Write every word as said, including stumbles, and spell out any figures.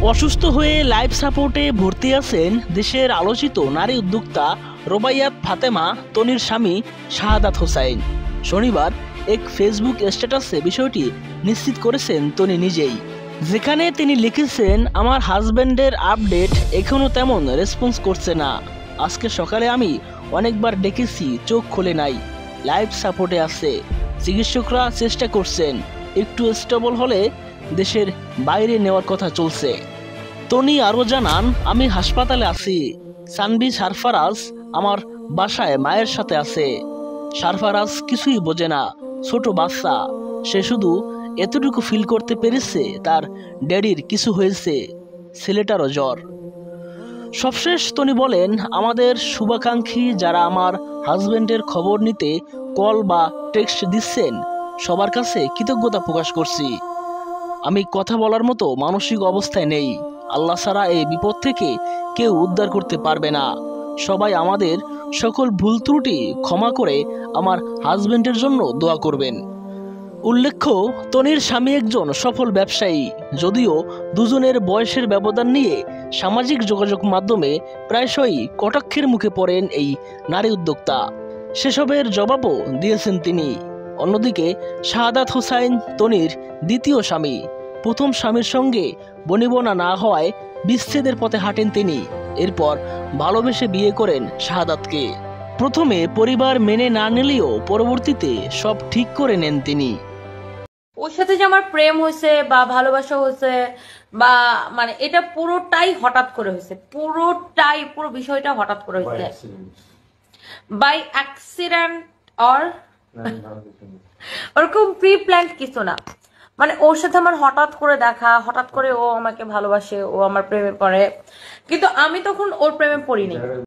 অসুস্থ হয়ে লাইফ সাপোর্টে ভর্তি আছেন দেশের আলোচিত নারী উদ্যোক্তা রোবাইয়াত ফাতেমা তনির স্বামী শাহাদাত হোসাইন। শনিবার এক ফেসবুক স্ট্যাটাসে বিষয়টি নিশ্চিত করেছেন তনি নিজেই, যেখানে তিনি লিখেছেন, আমার হাজব্যান্ডের আপডেট এখনও তেমন রেসপন্স করছে না। আজকে সকালে আমি অনেকবার ডেকেছি, চোখ খোলে নাই, লাইফ সাপোর্টে আছে, চিকিৎসকরা চেষ্টা করছেন, একটু স্টেবল হলে দেশের বাইরে নেওয়ার কথা চলছে। তনি আরও জানান, আমি হাসপাতালে আছি, সানভি সারফারাজ আমার বাসায় মায়ের সাথে আছে। সারফারাজ কিছুই বোঝে না, ছোট বাচ্চা, সে শুধু এতটুকু ফিল করতে পেরেছে তার ড্যাডির কিছু হয়েছে, ছেলেটারও জ্বর। সবশেষ তনি বলেন, আমাদের শুভাকাঙ্ক্ষী যারা আমার হাজব্যান্ডের খবর নিতে কল বা টেক্সট দিচ্ছেন, সবার কাছে কৃতজ্ঞতা প্রকাশ করছি। আমি কথা বলার মতো মানসিক অবস্থায় নেই। আল্লাহ ছাড়া এই বিপদ থেকে কেউ উদ্ধার করতে পারবে না। সবাই আমাদের সকল ভুল ত্রুটি ক্ষমা করে আমার হাজব্যান্ডের জন্য দোয়া করবেন। উল্লেখ্য, তনির স্বামী একজন সফল ব্যবসায়ী। যদিও দুজনের বয়সের ব্যবধান নিয়ে সামাজিক যোগাযোগ মাধ্যমে প্রায়শই কটাক্ষের মুখে পড়েন এই নারী উদ্যোক্তা। সেসবের জবাবও দিয়েছেন তিনি। অন্যদিকে শাহাদাত হোসাইন তনির দ্বিতীয় স্বামী। প্রথম স্বামীর সঙ্গে বনিবনা না হওয়ায় বিচ্ছেদের পথে হাঁটেন তিনি। এরপর ভালোবেসে বিয়ে করেন শাহাদাতকে। প্রথমে পরিবার মেনে না নিলেও পরবর্তীতে সব ঠিক করে নেন তিনি। ওর সাথে যে আমার প্রেম হয়েছে বা ভালোবাসা হয়েছে বা মানে এটা পুরোটাই হঠাৎ করে হয়েছে, পুরোটাই পুরো বিষয়টা হঠাৎ করে হয়েছে, বাই অ্যাক্সিডেন্ট অর ওরকম প্রি প্ল্যান্ড কিছু না। মানে ওর সাথে আমার হঠাৎ করে দেখা, হঠাৎ করে ও আমাকে ভালোবাসে, ও আমার প্রেমে পড়ে, কিন্তু আমি তখন ওর প্রেমে পড়িনি।